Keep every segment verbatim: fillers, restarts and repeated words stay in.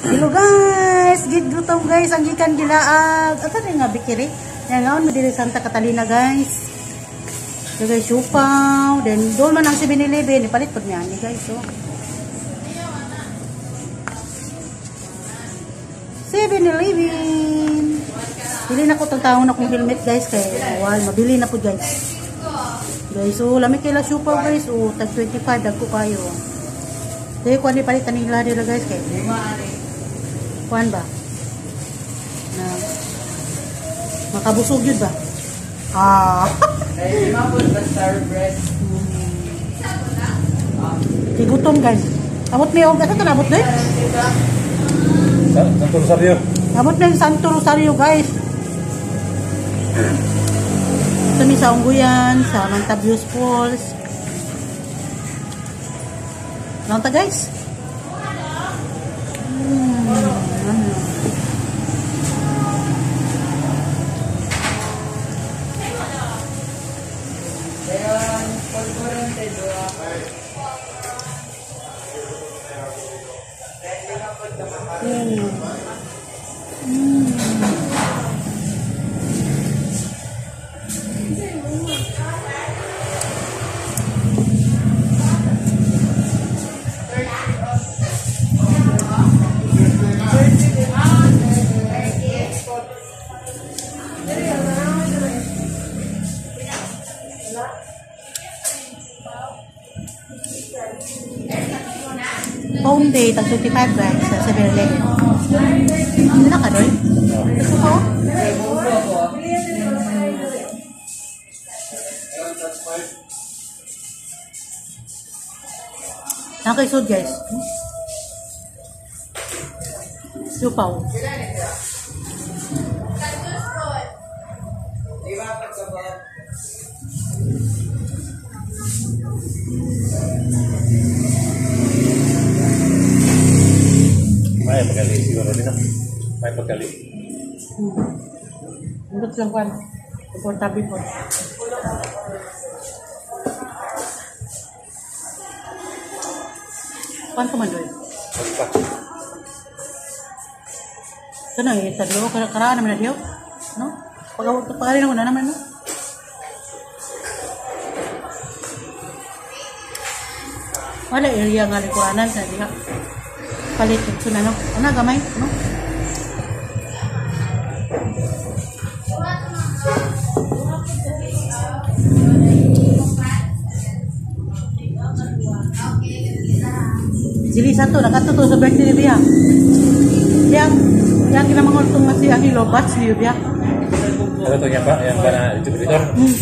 Hello guys, gid gutom guys ang gikan gilaag. Asa ni nga bikiri? Yan ngaon mo diri Santa Catalina guys. So guys, siupaw, then doon man ang seven eleven, ipalit pud niya ni guys, so. seven eleven. Bili na ko tang taon akong helmet guys kay wal mabili na pud guys. Guys, so lamig kay la siupaw guys, o tag twenty-five dagko kayo. Dahil kuan ni palitan nila dira guys kay. Kuan ba? Na makabusog yun ba? Ah. Ay, mapon ba star bread? Tigutom guys. Abot may og asa tanabot doy? Santo Rosario. Abot na yung Santo Rosario guys. Ito ni sa Ungguyan, sa Mantabios Falls. Nanta guys? Hmm, ano? Home day, tag twenty-five guys, sa seven eleven. Hindi na ka doon? Gusto ko? Nakaisod guys. Supaw. May pagkali siguro din ah. May pagkali. Untuk lang kuan. Komportable po. Kuan ko man doon? Pagka. Sana eh, tadi ko karaan naman na diyo. No? Pag-awag pag-awag naman na naman, no? Wala area nga likuanan sa diya. Palit ito na, no? Ano, gamay, no? Sili satu, nakatuto sa birthday ni Bia. Yang, yang kinamangol itong si Angelo, batch ni Bia. Ano to niya pa? Yang ba na distributor? Hmm.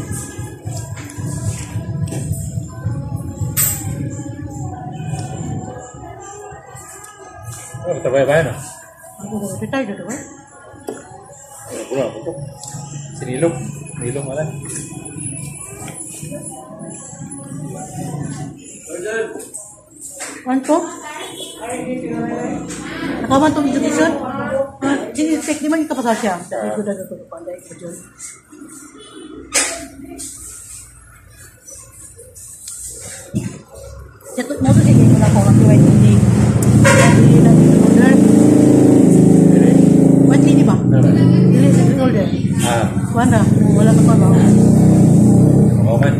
Oh, tabay-bay na. Ako ko pitay dito ba? Pura ko to. Sinilong. Sinilong wala. Ano to? Nakaman itong education? Sinisek, di man yung kapasal siya. Ito na ito ito panday ko dyan. Ito mo ito sige ko na ko ang tuway hindi. Hindi na dito order. What hindi ba? Hindi sa order. Ah. Wala, wala na pa ba? Oo man.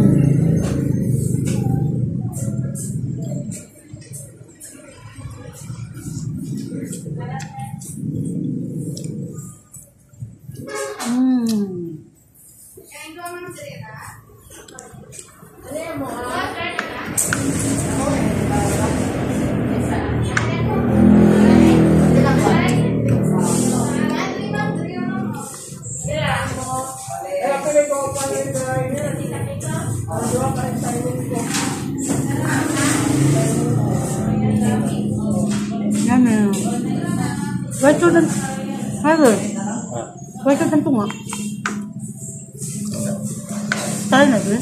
Yan na. Wait dan, halo. Wait dan tunga. Tahu nak tu?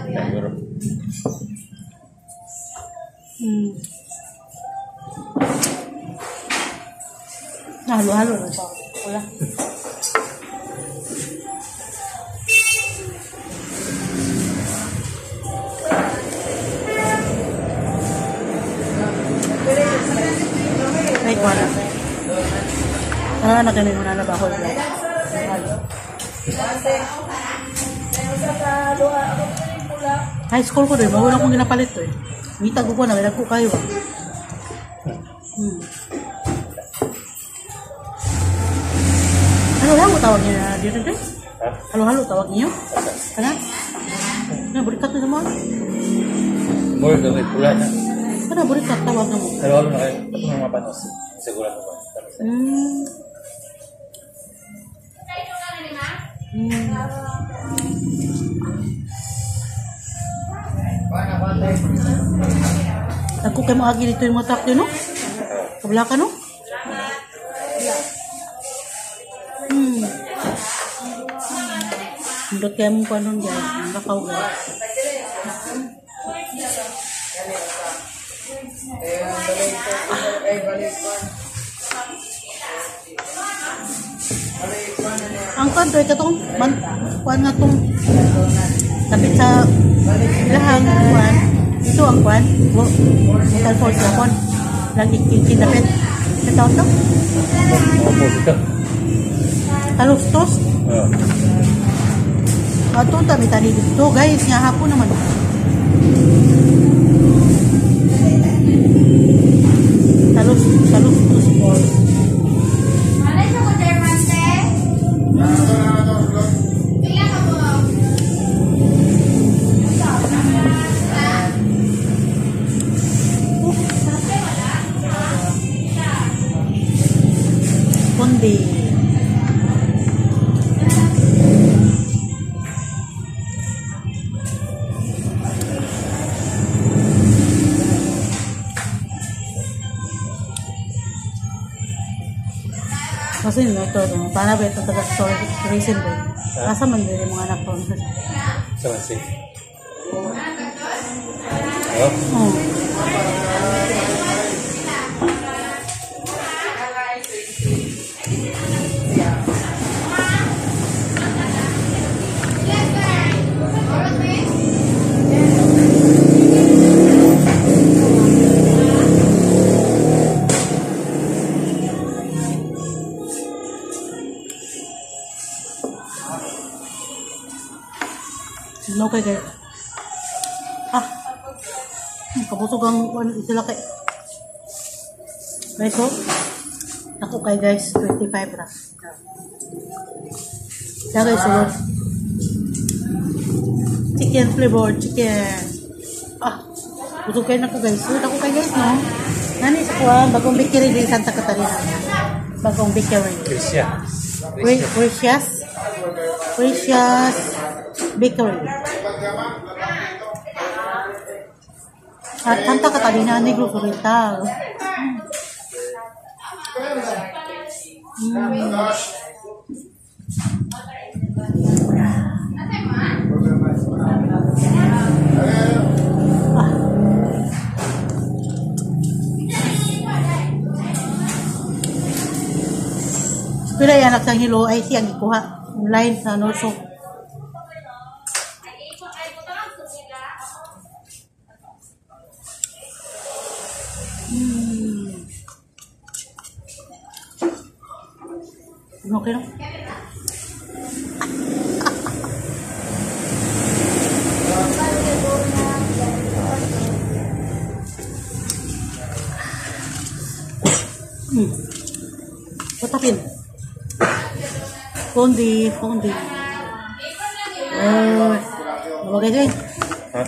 Hmm. Halo halo lah so. Wala. wala. Ah, nakanin mo na nabahoy lang. High school ko rin, bago lang kong ginapalit to eh. Mitag ko na, may nagko kayo ba? Hmm. Halo-halo tawag niyo na dito dito? Ha? Halo-halo tawag niyo? Kana? Kana, burikat na naman. More doon, pula na. Kana, burikat tawag na mo. Halo-halo na kayo. Ito mga mapanos. Siguro mo ba? Hmm. Hmm. Ako kayo maagi dito yung mga truck yun, no? Kabla ka, no? Hmm. Hindot kayo mong panon, guys. Ang lakaw, guys. Ang kanto, ito itong kuhan nga itong tapit sa ilahang kuhan. Ito ang kuhan. Metal force na kuhan. Lagi kinapit. Ito ito? Mga musika. Talustos. Oo. Ito, tabi tani dito. Guys, nga hapon naman. Talus, talustos force. Kundi. Kasi yun, ito, ito. Paano ba ito taga-tourism ba? Kasa man din yung mga anak ko. Sa mansi. Oo. Oo. Sino kay kay? Ah, hmm, kabusog ang ano sila kay. Guys, so, ako kay guys, twenty-five ra. Siya guys, so, chicken flavor, chicken. Ah, busog kayo na ko guys. So, ako kay guys, no? Nani sa kuha, bagong bakery din Santa Catarina. Bagong bakery. Krisya. Pre- Precious. Precious Bakery. At Santa Catarina, Negros Oriental. Mm. Ah. Pila yan nagsang hilo ay siyang ikuha online sa Norso. Hmm. Okay lang. Hmm. Patapin. Fondi, fondi. Oh, mga guys. Ha?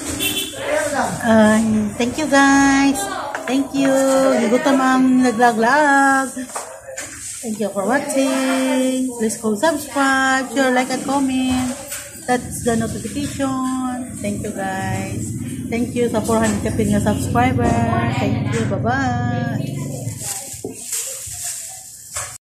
Uh, thank you guys. Thank you. Higutom ang naglag-lag. Thank you for watching. Please go subscribe, share, like, and comment. That's the notification. Thank you guys. Thank you sa four hundred ka subscriber. Thank you. Bye-bye.